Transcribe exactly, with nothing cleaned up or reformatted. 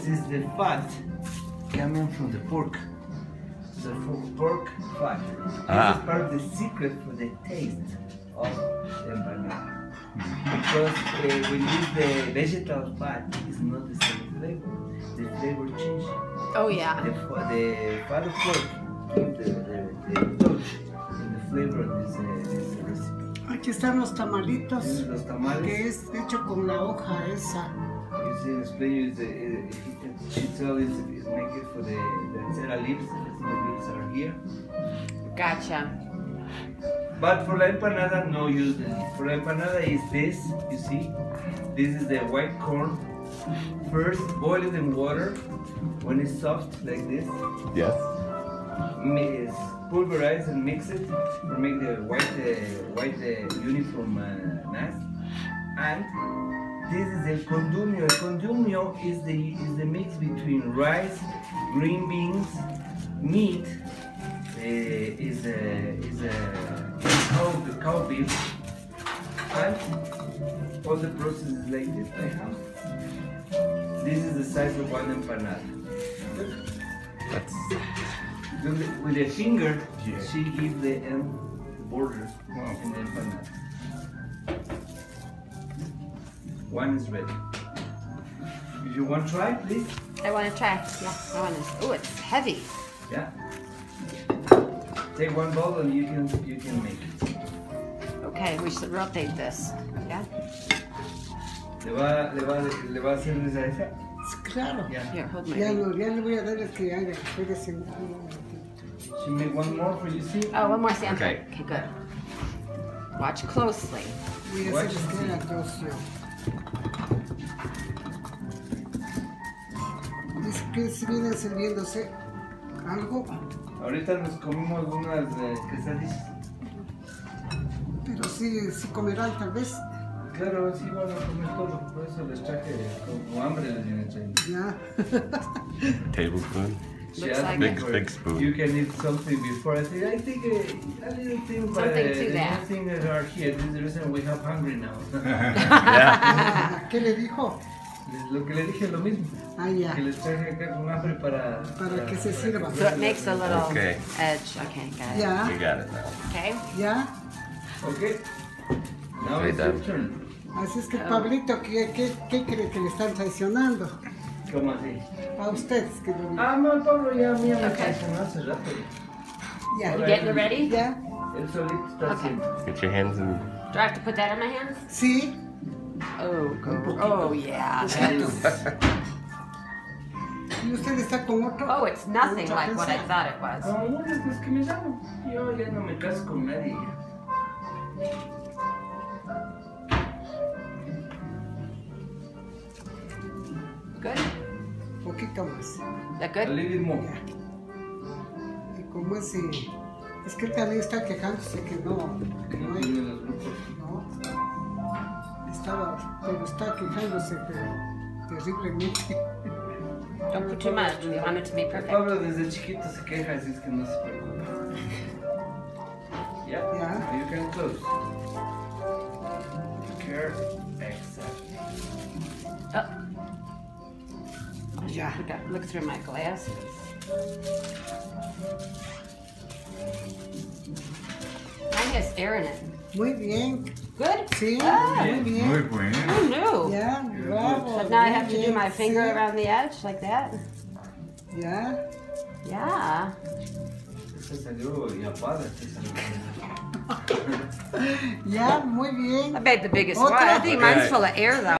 is the fat coming from the pork. The pork fat. Ah. This is part of the secret for the taste of the empanada. Because uh, when you use the vegetable fat, it's not the same flavor. The flavor changes. Oh yeah. The, the fat of pork gives the, the, the touch and the flavor of this, uh, this recipe. Aquí están los tamalitos, These are los tamales. que es hecho con la hoja esa. You see, in Spain, is the, uh, chisel is, is make it for the, the encera leaves. The leaves are here. Gotcha. But for la empanada, no use the leaf. For la empanada is this, you see. This is the white corn. First, boil it in water. When it's soft like this, Yes. mix, pulverize and mix it to make the white, uh, white uh, uniform uh, mass. And this is el condumio. El condumio is the is the mix between rice, green beans, meat. Uh, is a is a cow the cow beef, and all the process is like this by hand. This is the size of one empanada. That's With the, with the finger, Yeah. she gives the end border in the empanada. One is ready. If you want to try, please. I want to try. Yeah, I want to. Oh, it's heavy. Yeah. Take one bowl and you can you can make it. Okay, we should rotate this. Yeah. Le va le va le va a hacer esa esa. Claro. Yeah. Here, hold my. Ya ring. no, ya le voy a dar el que haga. Espérese un She make one more for you see. Oh, one more sample. Okay. Okay, good. Watch closely. voy a Watch hacer and see. la cocción. Dice que si vienen sirviéndose algo, Ahorita nos comimos unas eh, quesadillas. pero sí, sí comerán tal vez. Claro, sí van a comer todo, por eso les traje como hambre les viene trayendo. Ya. tablespoon. She Looks asked like me Big- for- big spoon. You can eat something before. I think I think uh, a little thing, but Something uh, to the that. new thing that are here. This is the reason we have hungry now. Yeah. Ah, ¿qué le dijo? Les- Lo que le dije es lo mismo. Ah, ya. Que les traje acá con hambre para Para que se sirva. So it makes a little Okay. edge. Okay, got it. Ya, We got it now. Okay. ya. Okay. Now Okay, it's your done. turn. Así es que Pablito, ¿qué, qué, qué cree que le están traicionando? ¿Cómo así? A ustedes que lo vi. Ah, no, Pablo ya a mí ya me Okay. traicionó hace rato. Ya, You getting it ready? ya. Él solito está haciendo. Get your hands in. Do I have to put that in my hands? Sí. Oh, go. Oh, yeah. That's, ¿Y usted está con otro? oh, it's nothing ¿Otra like what I cosa? thought it was. No, no, es es que me llamo. Yo ya no me caso con nadie. Good? Poquito más. Is that A good? little bit more. Ya. Y como ese... Es que él también está quejándose que no, que No no hay... tiene los grupos. No. Estaba... Pero está quejándose, pero terriblemente. Don't put too much. We want it to be perfect. Pablo desde chiquito se queja, así es que no se preocupe. Yeah? Yeah. You can close. Care. Exactly. Oh. I Ya. should look through my glasses. Mine has air in it. Muy bien. Good? Sí, Ah, muy bien. Muy bueno. who knew? Ya, bravo. But now I muy have to do bien, my finger sí. around the edge like that. Ya. Yeah. Este salió y apaga, este salió. Ya, muy bien. I made the biggest one. Otra. I think mine's Okay. full of air though.